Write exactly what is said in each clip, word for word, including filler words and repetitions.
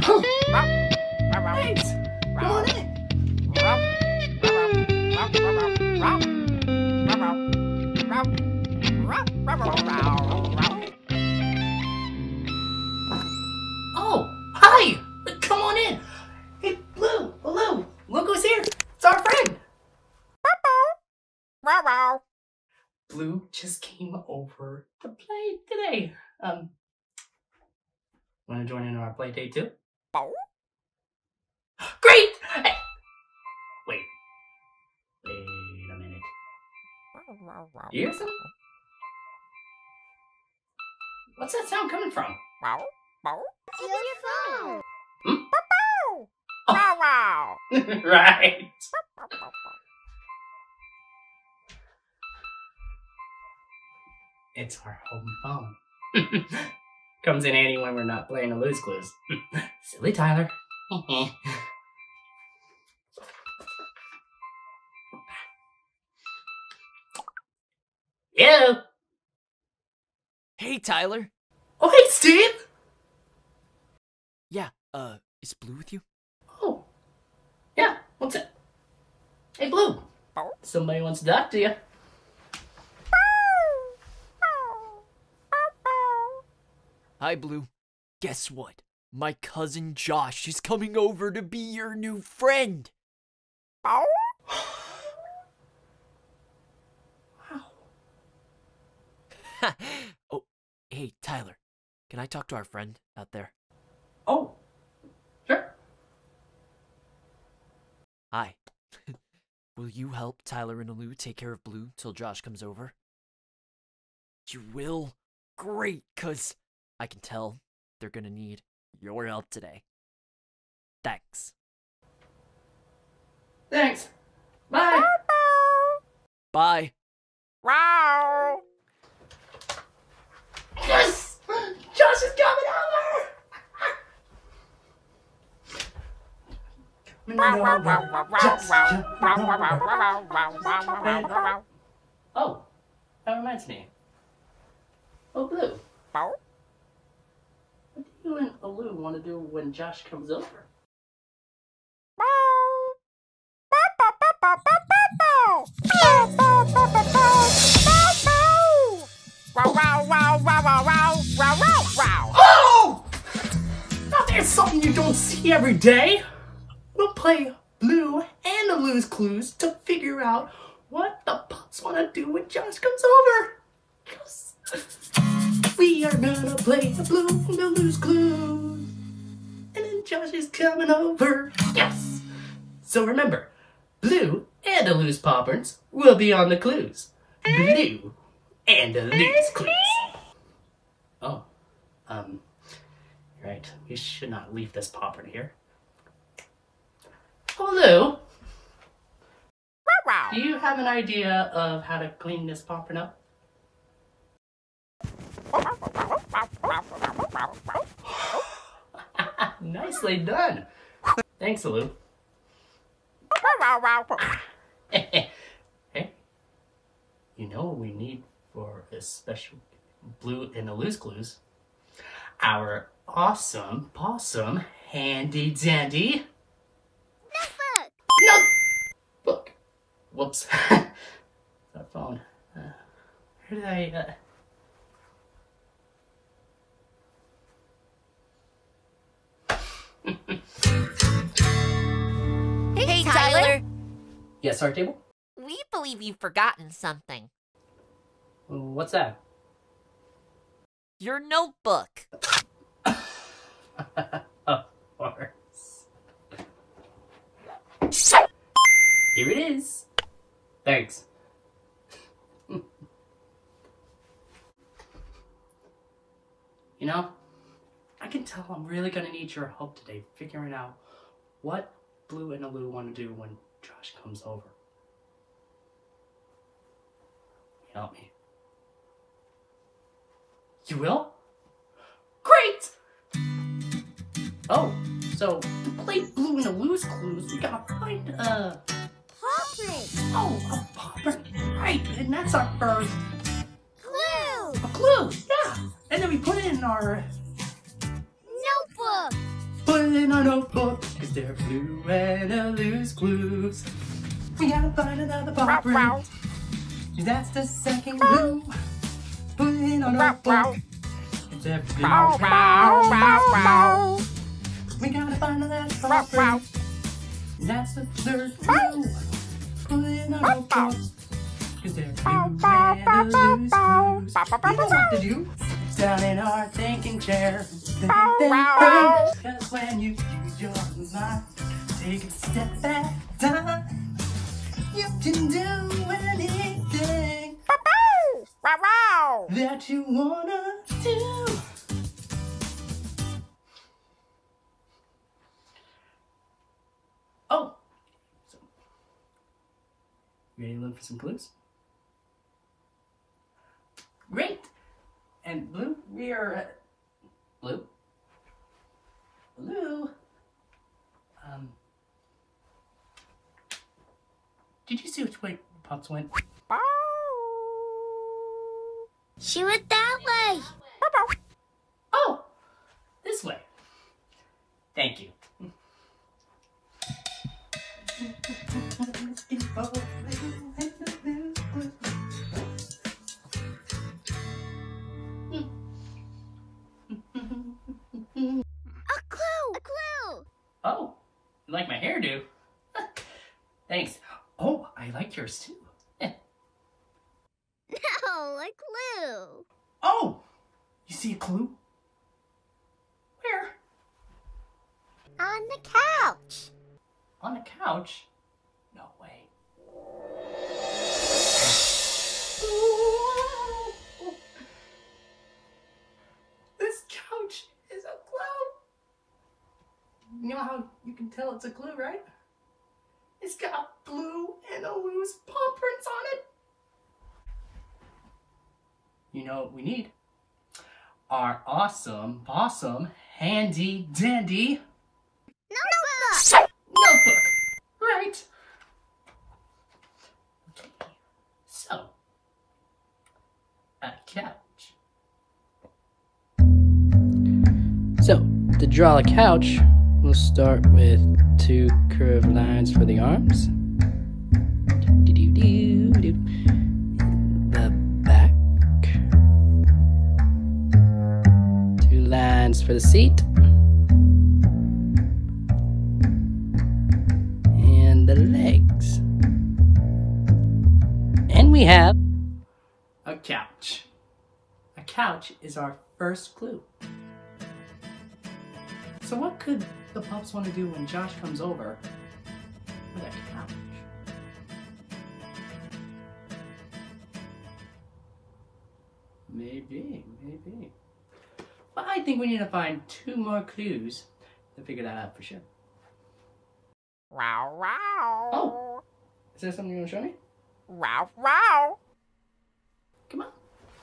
Thanks. Go on in. Oh, hi! Come on in. Hey, Blue, Aleu, look who's here. It's our friend. Blue just came over to play today. Um, want to join in on our play date too? Great! Hey. Wait. Wait a minute. You hear something? What's that sound coming from? It's your phone. Hmm? Oh. Right. It's our home phone. Comes in handy when we're not playing a Lose Clues. Silly Tyler. Yeah. Hey, Tyler. Oh, hey, Steve. Yeah, uh, is Blue with you? Oh. Yeah, what's it? Hey, Blue. Somebody wants to talk to you. Hi, Blue. Guess what? My cousin Josh is coming over to be your new friend. Wow. Oh, hey, Tyler. Can I talk to our friend out there? Oh, sure. Hi. Will you help Tyler and Aleu take care of Blue till Josh comes over? You will? Great, cause I can tell they're gonna need your help today. Thanks. Thanks. Bye. Bye. Wow. Yes! Josh is coming over! Oh, that reminds me. Oh, Blue. What do you and Aleu want to do when Josh comes over? Oh! Now there's something you don't see every day. We'll play Blue and Aleu's Clues to figure out what the pups want to do when Josh comes over. Yes. We are gonna play the Blue and Aleu's Clues. And then Josh is coming over. Yes! So remember, Blue and Aleu's Poppers will be on the clues. Blue and Aleu's Clues. Oh, um, you're right. We should not leave this popper here. Aleu, do you have an idea of how to clean this popper up? Nicely done. Thanks, Aleu. Hey, you know what we need for a special Blue and Aleu's Clues? Our awesome possum handy dandy Notebook. notebook. Whoops. Our phone. Uh, where did I? Uh... Hey, Tyler. Yes, our table. We believe you've forgotten something. What's that? Your notebook. Of course. Here it is. Thanks. You know, I can tell I'm really gonna need your help today figuring out what Blue and Aleu want to do when Josh comes over. Help me. You will? Great! Oh, so to play Blue and Aleu's Clues, we gotta find a... Paw print. Oh, a paw print. Right, and that's our first... Clue. A clue, yeah. And then we put it in our... Notebook. Put it in our notebook, cause they're Blue and Alu's clues. We gotta find another pop ring. That's the second clue. Put it in our notebook. Cause they're Blue and Alu's clues. We gotta find another pop ring. That's the third clue. Put it in our notebook. Cause they're Blue and Alu's clues. You know what to do. Sit down in our thinking chair. Cause when you use your mind, take a step at a time, you can do anything that you wanna do. Oh, so, you ready to look for some clues? Great! And Blue, we are uh, Blue? Blue? Um, did you see which way Pops went? She went that way. Oh, this way. Thank you. A clue. A clue. Oh, you like my hairdo? Thanks. Oh, I like yours too. No, a clue. Oh, you see a clue? Where? On the couch. On the couch? No way. This couch is a clue. You know how you can tell it's a clue, right? It's got Blue and Alu's paw prints on it. You know what we need? Our awesome, awesome, handy dandy Notebook. notebook. Right. Okay. So, a couch. So, to draw a couch, we'll start with two curved lines for the arms. Do-do-do-do. The back. Two lines for the seat. And the legs. And we have a couch. A couch is our first clue. So what could the pups want to do when Josh comes over with a couch? Maybe, maybe. But I think we need to find two more clues to figure that out for sure. Wow, wow. Oh, is there something you want to show me? Wow, wow. Come on.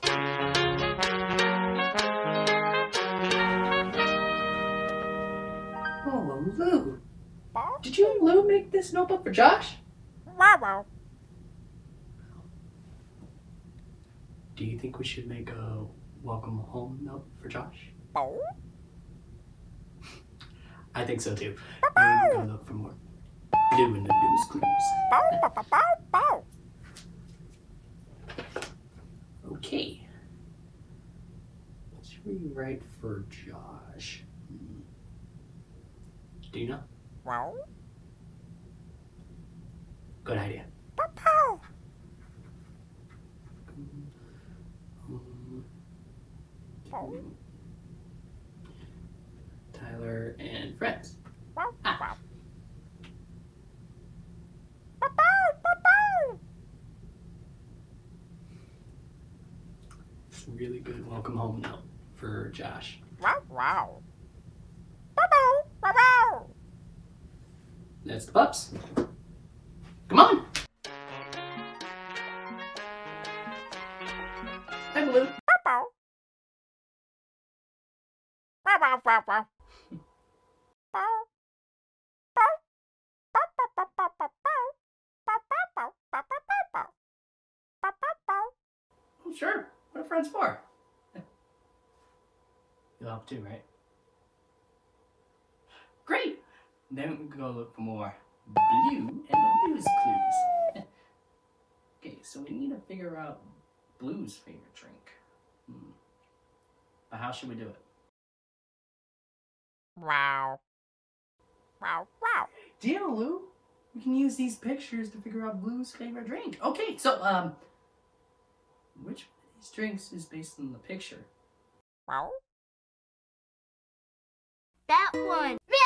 Oh, Lou. Did you and Lou make this notebook for Josh? Wow, wow. Do you think we should make a welcome home note for Josh? Bow. I think so too. Maybe we go look for more Blue and the Blues clues. Bow, bow, bow, bow, bow. Okay. What should we write for Josh? Hmm. Do you know? Wow. Good idea. Bow, bow. Bow. Tyler and friends. Wow, Ah. wow. Bow, bow, bow, bow. It's a really good welcome home note for Josh. Wow, wow. Bow, bow, bow, bow. That's the pups. Come on. Hi, Blue. Bow, bow. Bow, bow, bow, bow. Bow. Bow. Bow, bow, bow, bow, bow, bow. Bow, bow, bow, bow, bow, bow, bow. Bow, bow, bow. Oh, sure. What are friends for? You'll help too, right? Great. Then we can go look for more Blue and the Blue's clues. Okay, so we need to figure out Blue's favorite drink. Hmm. But how should we do it? Wow. Wow, wow. Dear Lou, we can use these pictures to figure out Blue's favorite drink. Okay, so, um, which of these drinks is based on the picture? Wow. That one. Milk.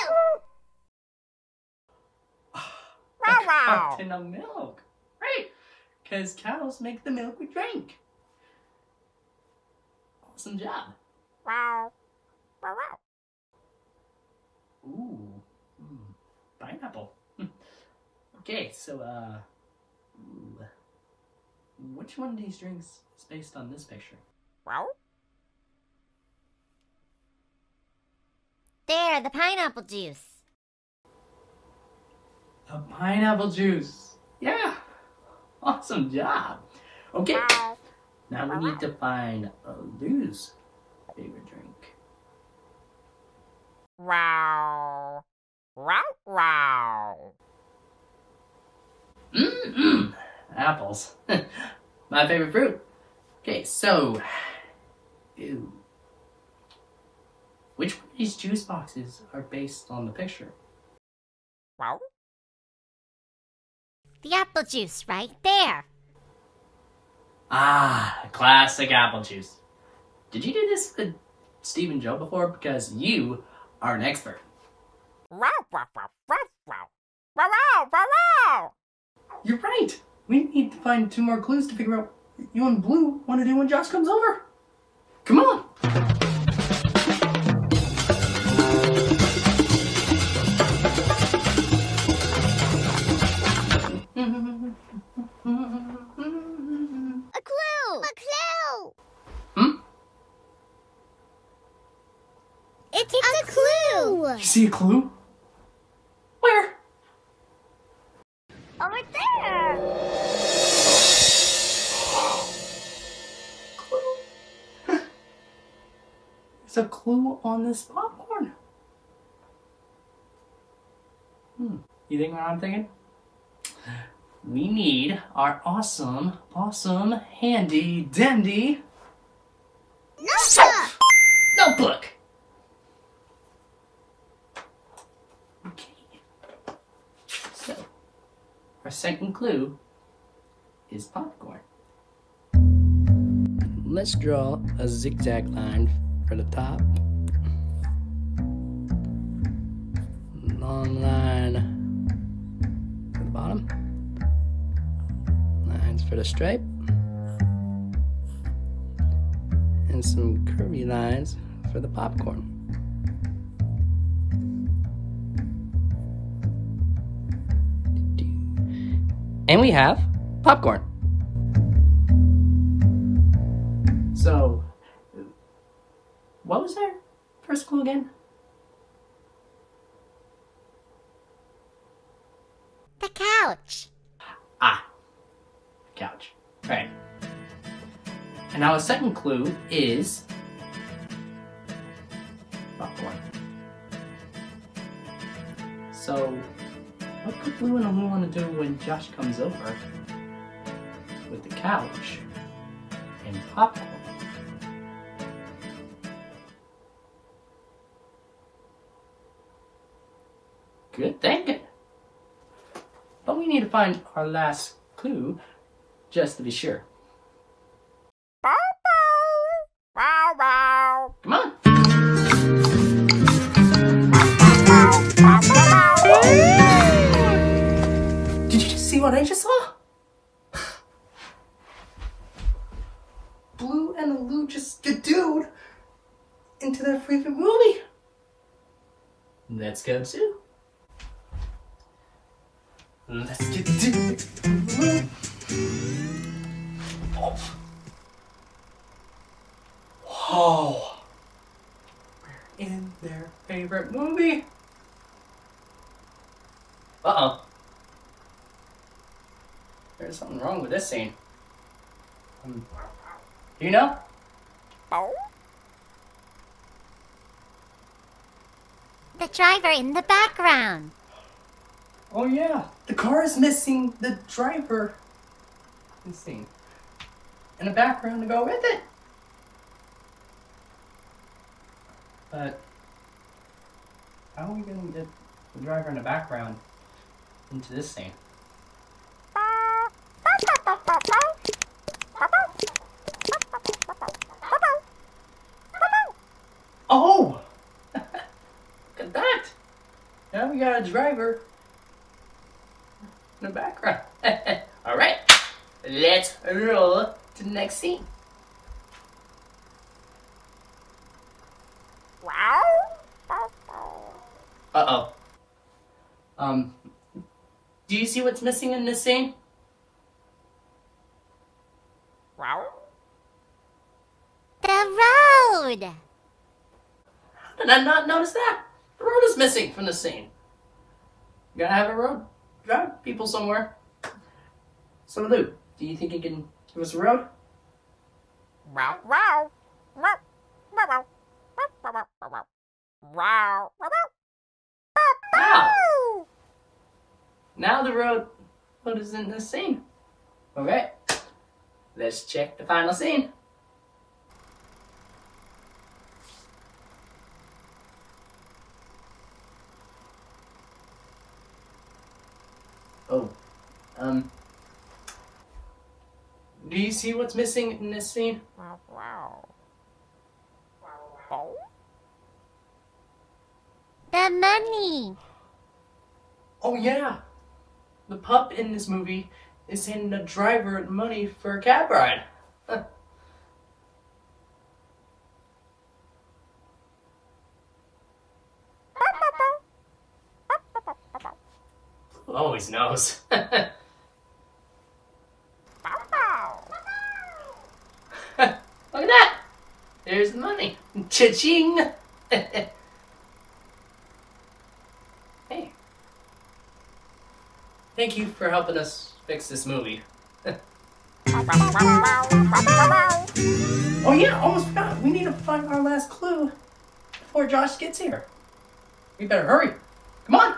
Wow, A wow. carton of milk. Right, because cows make the milk we drink. Awesome job. Wow. Wow, wow. Ooh, mm, pineapple. Okay, so, uh, ooh, which one of these drinks is based on this picture? Wow. There, the pineapple juice. The pineapple juice. Yeah, awesome job. Okay, Wow. now we need to find uh, Lou's favorite drink. Wow. Wow, wow. Mmm, apples. My favorite fruit. Okay, so, ew. Which one of these juice boxes are based on the picture? Wow. The apple juice right there. Ah, classic apple juice. Did you do this with Steve and Joe before? Because you are an expert. Wow, wow, wow, wow, wow. Wow, wow, wow, wow. You're right. We need to find two more clues to figure out what you and Blue want to do when Josh comes over. Come on. A clue. A clue. Hmm? It's, it's a, a clue. You see a clue? Where? Over there. Clue. There's a clue on this popcorn. Hmm. You think what I'm thinking? We need our awesome, awesome, handy, dandy Notebook. notebook. Okay. So, our second clue is popcorn. Let's draw a zigzag line for the top. Long line for the bottom. Lines for the stripe. And some curvy lines for the popcorn. And we have popcorn. So, what was our first clue again? The couch. Ah, couch. Right. And now the second clue is popcorn. So, what could Blue and Aleu want to do when Josh comes over with the couch and popcorn? Good thinking. But we need to find our last clue just to be sure. Bow, bow. Wow, wow. Come on. Wow, wow, wow, wow. Did you just see what I just saw? Blue and Aleu just skidooed into their favorite movie. Let's go too. Let's get to it. Oh. Whoa. We're in their favorite movie. Uh-oh. There's something wrong with this scene. Um, do you know? Bow. The driver in the background. Oh yeah, the car is missing the driver. Missing. And a background to go with it. But how are we gonna get the driver in the background into this scene? Oh! Look at that! Now we got a driver in the background. Alright, let's roll to the next scene. Uh-oh. Um, do you see what's missing in this scene? The road. How did I not notice that? The road is missing from the scene. You gotta have a road. Drive people somewhere. So, Lou, do you think you can give us a road? Wow! Now the road, road is in this scene. Okay, let's check the final scene. Oh, um, do you see what's missing in this scene? The money. Oh yeah, the pup in this movie is handing the driver money for a cab ride. Who always knows? Look at that! There's the money. Cha-ching! Hey. Thank you for helping us fix this movie. Oh yeah, almost forgot. We need to find our last clue before Josh gets here. We better hurry. Come on!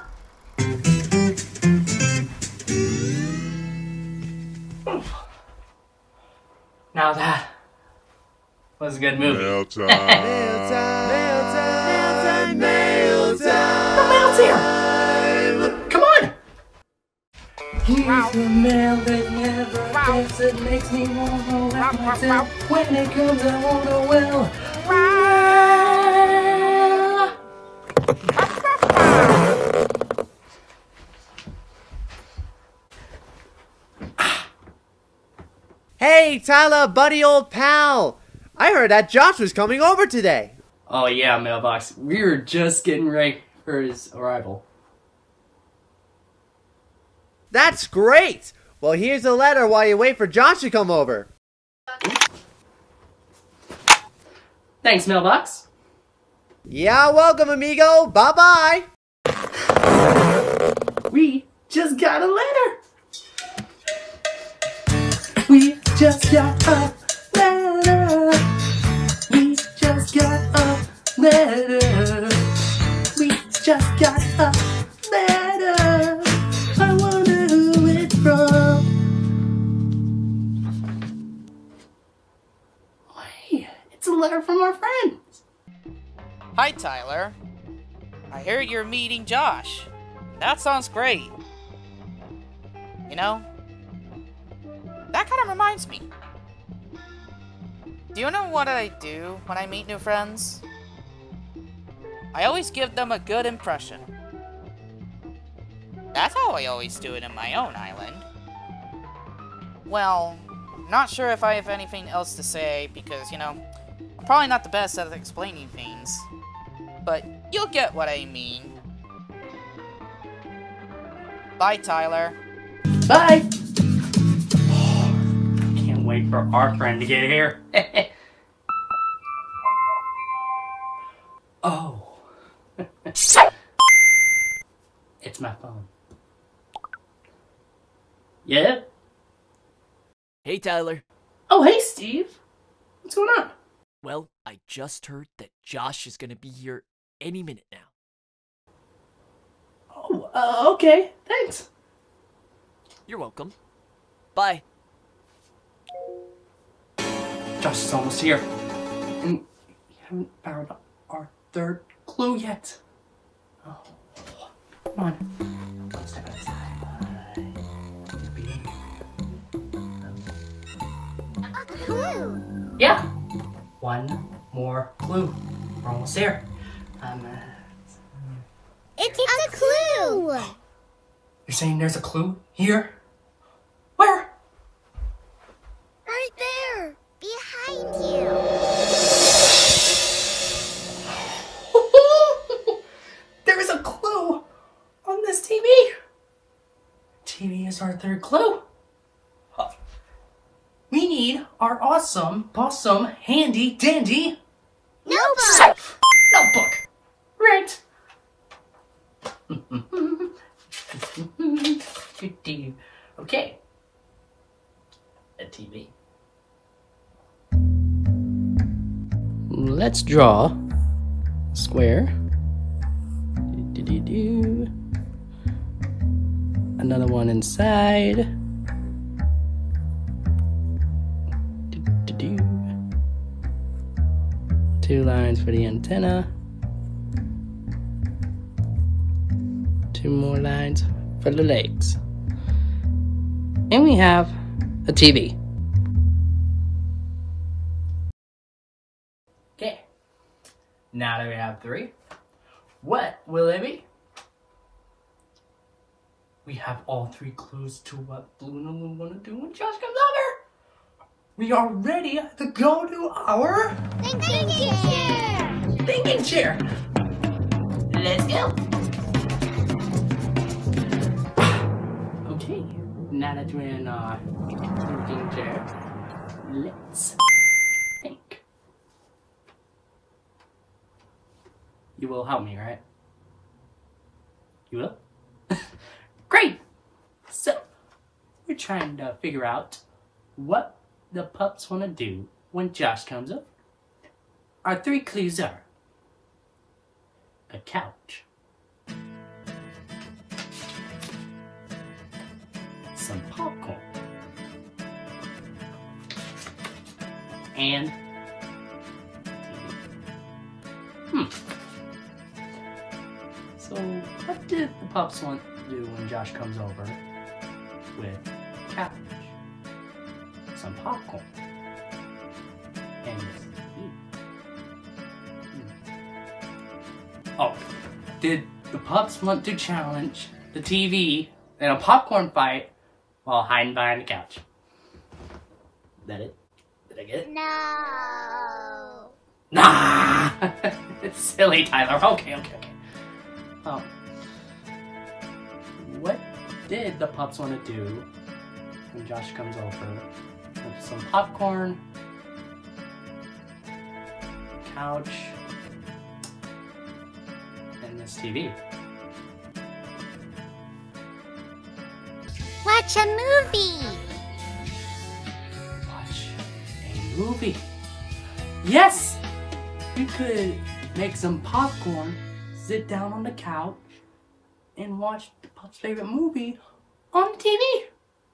Now that was a good movie. Mail time. Mail time. Mail time. Mail time. The mail's here! Come on! Here's the mail that never gets. It makes me wanna laugh myself. When it comes, I wanna well. Hey, Tyler, buddy old pal. I heard that Josh was coming over today. Oh yeah, Mailbox. We were just getting ready for his arrival. That's great. Well, here's a letter while you wait for Josh to come over. Thanks, Mailbox. Yeah, welcome, amigo. Bye-bye. We just got a letter. We just got a letter. We just got a letter. We just got a letter. I wonder who it's from. Hey, it's a letter from our friends. Hi, Tyler. I heard you're meeting Josh. That sounds great. You know, that kind of reminds me. Do you know what I do when I meet new friends? I always give them a good impression. That's how I always do it in my own island. Well, not sure if I have anything else to say because, you know, I'm probably not the best at explaining things. But you'll get what I mean. Bye, Tyler. Bye. Can't wait for our friend to get here. Oh. It's my phone. Yeah? Hey, Tyler. Oh, hey, Steve. What's going on? Well, I just heard that Josh is gonna be here any minute now. Oh, uh, okay. Thanks. You're welcome. Bye. Josh is almost here. And we haven't found our third clue yet. Oh, come on. One step at a time. A clue. Yeah. One more clue. We're almost there. Um, uh, It's, it's a clue. you're saying there's a clue here? Where? Right there. Behind you. There is a clue on this T V. T V is our third clue. We need our awesome, possum, handy, dandy Notebook. notebook. Right. Okay. A T V. Let's draw a square. Do-do-do-do. Another one inside. Do-do-do. Two lines for the antenna. Two more lines for the legs. And we have a T V. Okay. Now that we have three, what will it be? We have all three clues to what Blue and Aleu want to do when Josh comes over. We are ready to go to our Thinking chair. thinking chair. Let's go. Okay, now that we're in our thinking chair, let's think. You will help me, right? You will? Great! So, we're trying to figure out what the pups want to do when Josh comes up. Our three clues are a couch, some popcorn, and hmm. So, what did the pups want to do when Josh comes over with a couch, some popcorn, and this T V? Hmm. Oh, did the pups want to challenge the T V in a popcorn fight while hiding behind the couch? Is that it? Did I get it? No. Nah! Silly Tyler. Okay, okay, okay. Um, what did the pups want to do when Josh comes over with some popcorn, couch, and this T V? Watch a movie. Watch a movie. Yes! We could make some popcorn, sit down on the couch, and watch the pup's favorite movie on the T V.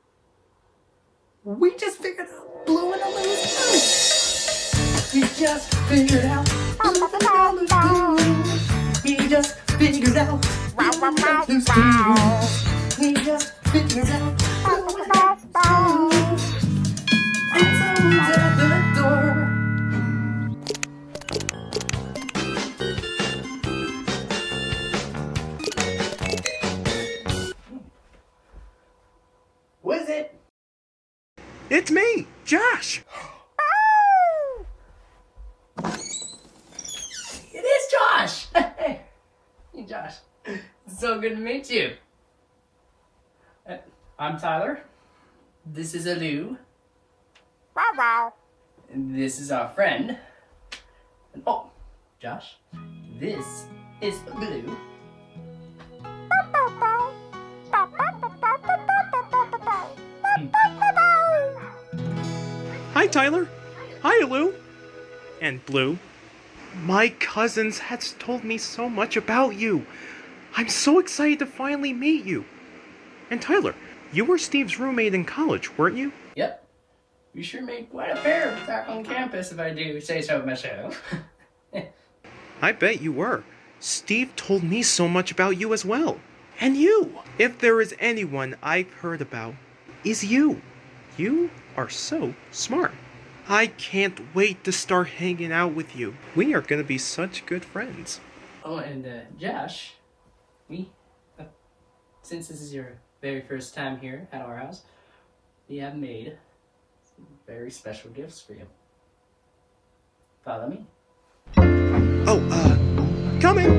We just figured out Blue and Aleu's clues. We just figured out Blue and Aleu's clues. We just figured out Blue and Aleu's clues. We just figured out Blue and Aleu's clues. And someone's at the door. Who is it? It's me, Josh. It is Josh! Hey, Josh. It's so good to meet you. Uh, I'm Tyler. This is Aleu. Wow, wow. And this is our friend. And, oh, Josh. This is Blue. Hi, Tyler. Hi, Aleu. And Blue. My cousins has told me so much about you. I'm so excited to finally meet you. And Tyler, you were Steve's roommate in college, weren't you? Yep. We sure made quite a pair back on campus, if I do say so myself. I bet you were. Steve told me so much about you as well. And you! If there is anyone I've heard about, is you. You are so smart. I can't wait to start hanging out with you. We are gonna be such good friends. Oh, and uh, Josh, we, uh, since this is your very first time here at our house, we have made some very special gifts for you. Follow me. Oh, uh, coming!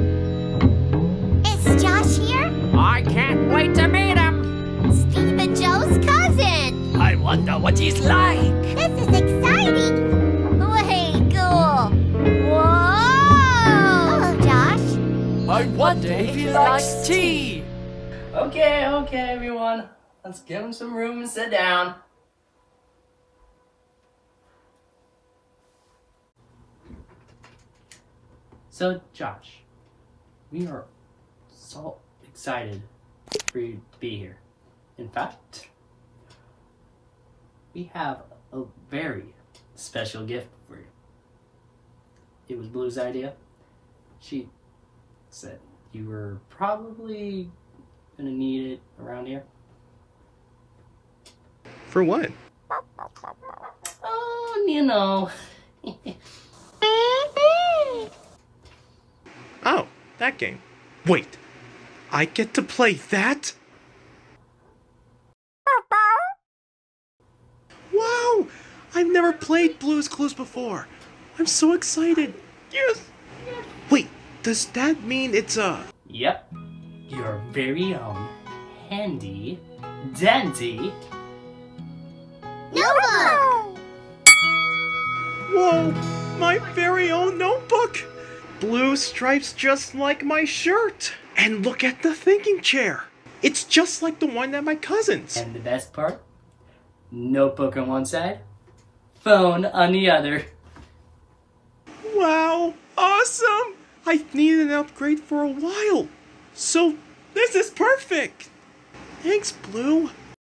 Is Josh here? I can't wait to meet him. Steve and Joe's cousin. I wonder what he's like. This is exciting. Way cool. Whoa! Hello, Josh. I wonder if he likes tea. Okay, okay, everyone. Let's give him some room and sit down. So, Josh, we are so excited for you to be here. In fact, we have a very special gift for you. It was Blue's idea. She said you were probably gonna need it around here. For what? Oh, you know. Oh, that game. Wait, I get to play that? Wow! I've never played Blue's Clues before. I'm so excited. Yes! Wait, does that mean it's a... Yep, your very own handy dandy Notebook. Whoa! My very own notebook! Blue stripes just like my shirt! And look at the thinking chair! It's just like the one at my cousin's! And the best part? Notebook on one side, phone on the other. Wow! Awesome! I've needed an upgrade for a while! So, this is perfect! Thanks, Blue!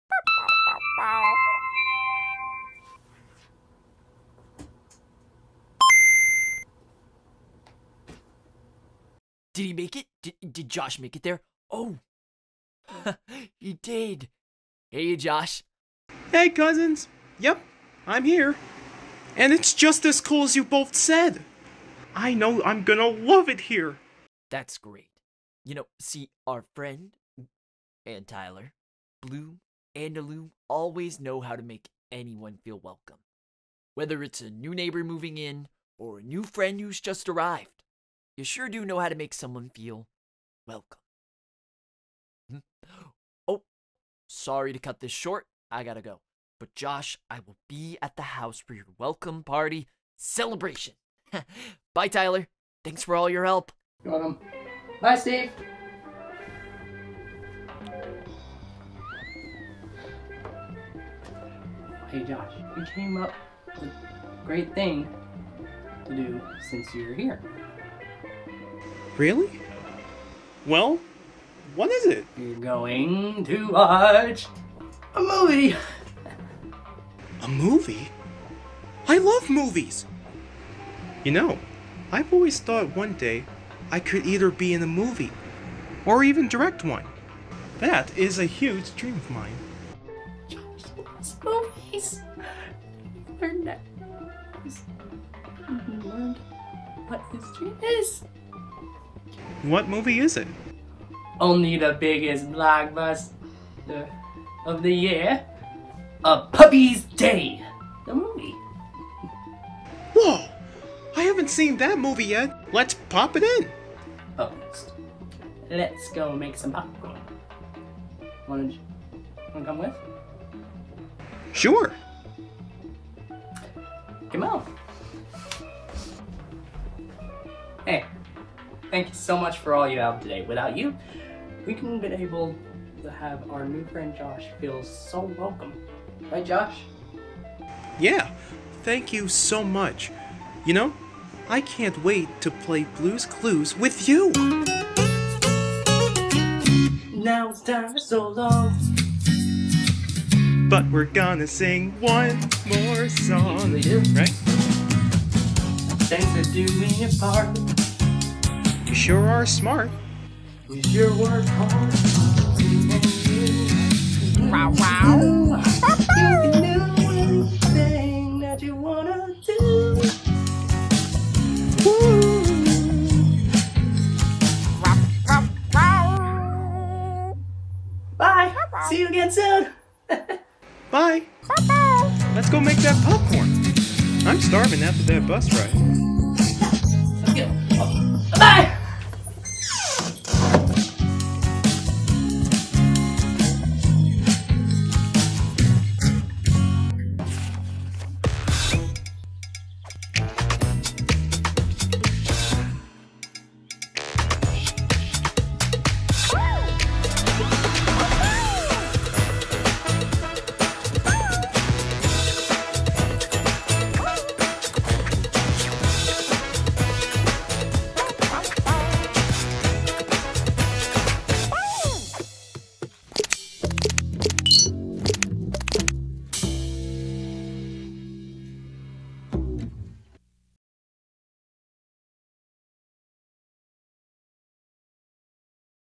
Did he make it? Did, did Josh make it there? Oh, he did. Hey, Josh. Hey, cousins! Yep, I'm here. And it's just as cool as you both said! I know I'm gonna love it here! That's great. You know, see, our friend and Tyler, Blue and Aleu always know how to make anyone feel welcome. Whether it's a new neighbor moving in or a new friend who's just arrived, you sure do know how to make someone feel welcome. Oh, sorry to cut this short. I gotta go. But Josh, I will be at the house for your welcome party celebration. Bye, Tyler. Thanks for all your help. You're welcome. Bye, Steve. Hey, Josh, we came up with a great thing to do since you're here. Really? Well, what is it? You're going to watch a movie. A movie? I love movies! You know, I've always thought one day I could either be in a movie or even direct one. That is a huge dream of mine. Josh loves movies. Learn that. You learned what his dream is. What movie is it? Only the biggest blockbuster of the year. A Puppy's Day. The movie. Whoa! I haven't seen that movie yet. Let's pop it in. Up next. Let's go make some popcorn. Wanna, wanna come with? Sure. Come on. Hey, thank you so much for all your help today. Without you, we couldn't have been able to have our new friend Josh feel so welcome. Right, Josh? Yeah, thank you so much. You know, I can't wait to play Blue's Clues with you. now it's time for so long. But we're gonna sing one more song, We do. right? Thanks for doing your part. You sure are smart. We sure work hard. Wow, wow. You can do anything that you wanna do. Wow, wow, wow. Bye. See you again soon. Bye. Let's go make that popcorn. I'm starving after that bus ride. Let's go. Bye.